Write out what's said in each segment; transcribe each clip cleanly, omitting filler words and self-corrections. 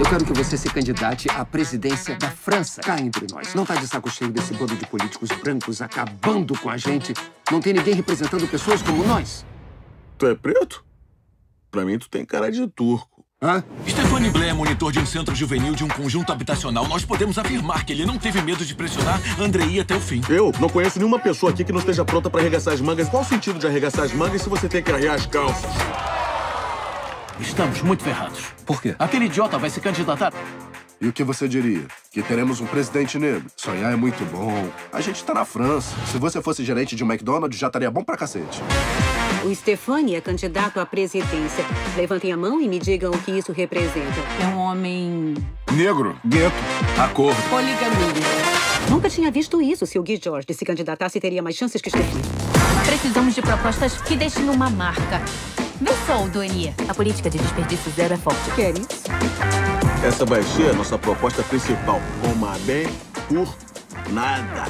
quero que você se candidate à presidência da França. Cá entre nós. Não tá de saco cheio desse bando de políticos brancos acabando com a gente? Não tem ninguém representando pessoas como nós? Tu é preto? Pra mim, tu tem cara de turco. Hã? Stefani Blair é monitor de um centro juvenil de um conjunto habitacional. Nós podemos afirmar que ele não teve medo de pressionar Andrei até o fim. Eu não conheço nenhuma pessoa aqui que não esteja pronta pra arregaçar as mangas. Qual o sentido de arregaçar as mangas se você tem que arrear as calças? Estamos muito ferrados. Por quê? Aquele idiota vai se candidatar. E o que você diria? Que teremos um presidente negro. Sonhar é muito bom. A gente tá na França. Se você fosse gerente de um McDonald's, já estaria bom pra cacete. O Stefani é candidato à presidência. Levantem a mão e me digam o que isso representa. É um homem... Negro, gueto, acordo. poligamia. Nunca tinha visto isso. Se o Guy George se candidatasse, teria mais chances que Stefani. Precisamos de propostas que deixem uma marca. Vê só, Donier. A política de desperdício zero é forte. Quer isso? Essa vai ser a nossa proposta principal. Coma bem por nada.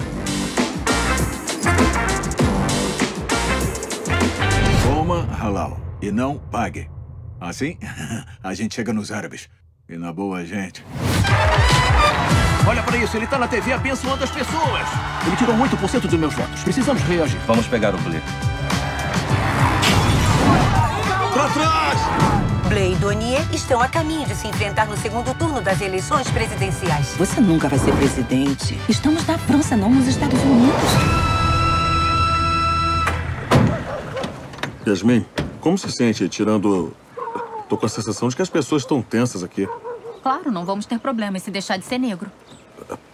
Coma halal e não pague. Assim, a gente chega nos árabes. E na boa, gente. Olha pra isso, ele tá na TV abençoando as pessoas. Ele tirou 8% dos meus votos. Precisamos reagir. Vamos pegar o Blair. Pra trás! Blair e Donier estão a caminho de se enfrentar no segundo turno das eleições presidenciais. Você nunca vai ser presidente. Estamos na França, não nos Estados Unidos. Yasmin, como se sente tirando... Tô com a sensação de que as pessoas estão tensas aqui. Claro, não vamos ter problemas se deixar de ser negro.